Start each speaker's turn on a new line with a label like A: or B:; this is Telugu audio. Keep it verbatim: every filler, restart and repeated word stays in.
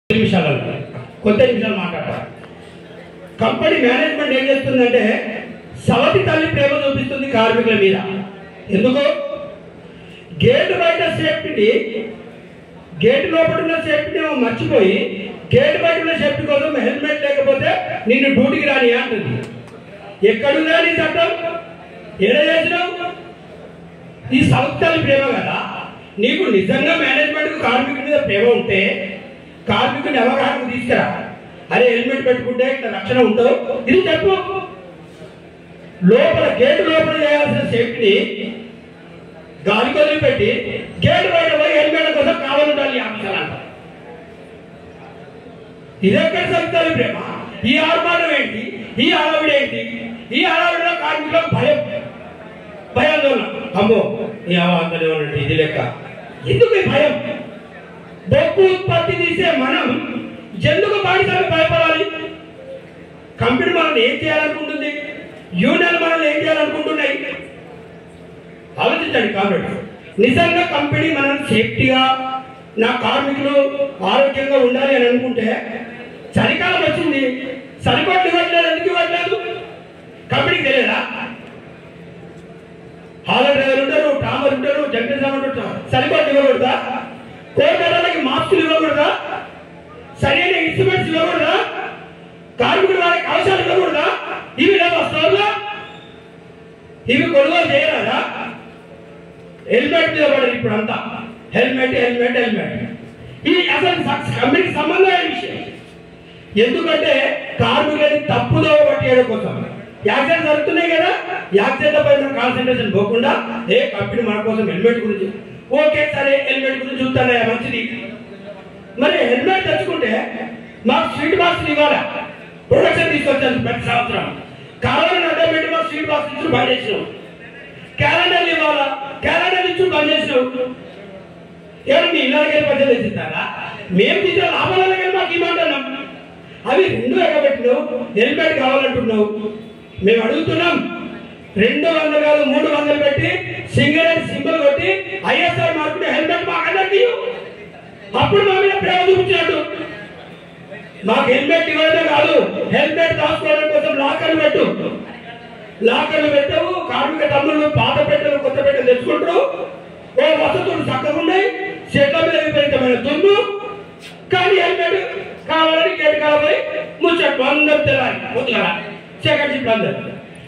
A: నిమిషాలలో కొద్ది నిమిషాలు మాట్లాడతారు. కంపెనీ మేనేజ్మెంట్ ఏం చేస్తుందంటే సవతి తల్లి ప్రేమ చూపిస్తుంది కార్మికుల మీద. ఎందుకు? గేట్ బయట సేఫ్టీని, గేట్ లోపల ఉన్న సేఫ్టీని మర్చిపోయి గేట్ బయట ఉన్న సేఫ్టీ కోసం హెల్మెట్ లేకపోతే నిన్ను డ్యూటీకి రాని అంటుంది. ఎక్కడుందా నీ చట్టం? ఏడ చేసినావు? ఈ సవతి తల్లి ప్రేమ కదా. నీకు నిజంగా మేనేజ్మెంట్కు కార్మికుల మీద ప్రేమ ఉంటే కార్మికుని అవగాహనకు తీసుకురా. అరే హెల్మెట్ పెట్టుకుంటే ఇట్లా రక్షణ ఉండవు, ఇది చెప్పు. లోపల గేటు లోపల చేయాల్సిన సేఫ్టీని గాలి కొద్ది పెట్టి గేటు బయట పోయి హెల్మెట్ కోసం కావాలంటారు ఆఫీసర్ అంట. ఇదెక్కడ సరితాలి ప్రేమ? ఈ ఆర్మానం ఏంటి? ఈ అలవిడ ఏంటి? ఈ అలవిడ కార్మికులకు భయం, భయాందోళన. అమ్మో ఈ అవాంతనే ఉన్నట్టు ఇది లెక్క. ఎందుకు భయం? బొగ్గు ఉత్పత్తి తీసే మనం ఎందుకు బానిసలకు భయపడాలి? కంపెనీ మనల్ని ఏం చేయాలనుకుంటుంది? యూనియన్ మనల్ని ఏం చేయాలనుకుంటున్నాయి? ఆలోచించండి కాబట్టి. నిజంగా కంపెనీ మనం సేఫ్టీగా, నా కార్మికులు ఆరోగ్యంగా ఉండాలి అని అనుకుంటే, చలికాలం వచ్చింది సరికొట్లు ఇవ్వట్లేదు. ఎందుకు ఇవ్వట్లేదు? కంపెనీకి తెలియదా? హాలర్ డ్రైవర్ ఉంటారు, టామర్ ఉంటారు, జంక్షన్ సామాన్ ఉంటారు. సరికొట్లు ఇవ్వకూడదా? కోటలకి మాస్కులు ఇవ్వకూడదా? సరైన ఇన్స్ట్రుమెంట్స్ ఇవ్వకూడదా? కార్మికులు వారికి అవసరాలు ఇవ్వకూడదా? ఇవి లేవా స్టోర్లో? ఇవి కొనుగోలు చేయరాదా? హెల్మెట్ మీద పడరు ఇప్పుడు అంతా. హెల్మెట్ హెల్మెట్ హెల్మెట్ ఇది అసలు కంపెనీకి సంబంధమైన విషయం. ఎందుకంటే కార్మికులని తప్పుదో పట్టేయడం కోసం యాక్సిడెంట్ జరుగుతున్నాయి కదా. యాక్సిడెంట్ పై మన కాన్సన్ట్రేషన్ పోకుండా ఏ కంపెనీ మన కోసం హెల్మెట్ గురించి, ఓకే సరే హెల్మెట్ గురించి చూస్తానే మంచిది. మరి హెల్మెట్ తెచ్చుకుంటే మాకు స్వీట్ బాక్స్ ఇవ్వాలా? ప్రొడక్షన్ తీసుకొచ్చాను ప్రతి సంవత్సరం. కావాలని అడ్డం పెట్టి మాకు స్వీట్ బాక్స్ ఇచ్చి బంద్ చేసినావు. క్యాలెండర్లు ఇవ్వాలా? క్యాలెండర్ ఇచ్చి బంద్ చేసినావు. ఎవరు మీ ఇళ్ళకి పద్ధతి తెచ్చిస్తారా? మేము తీసిన లాభాలకి మాకు ఇవ్వమంటున్నాం. అవి రెండు ఎగబెట్టినావు. హెల్మెట్ కావాలంటున్నావు. మేము అడుగుతున్నాం రెండు వందలు కాదు మూడు వందలు పెట్టి సింగల్ సింబల్ కొట్టి ఐఎస్ఆర్ మార్కుని హెల్మెట్ మాకు అందరికీ అప్పుడు మా మీద ప్రేమ చూపించినట్టు. మాకు హెల్మెట్ ఇవ్వడమే కాదు, హెల్మెట్ దాచుకోవడం కోసం లాకర్లు పెట్టు. లాకర్లు పెట్టవు. కార్మిక తమ్ముళ్ళు పాత పెట్టెలు కొత్త పెట్టెలు తెచ్చుకుంటారు. ఓ వసతులు చక్కగా ఉన్నాయి, చెట్ల మీద విపరీతమైన దుమ్ము. కానీ హెల్మెట్ కావాలని గేట్ కావాలి ముచ్చట్లు అందరూ తెలాలి. ముద్దుగా సెకండ్ షిఫ్ట్ అందరు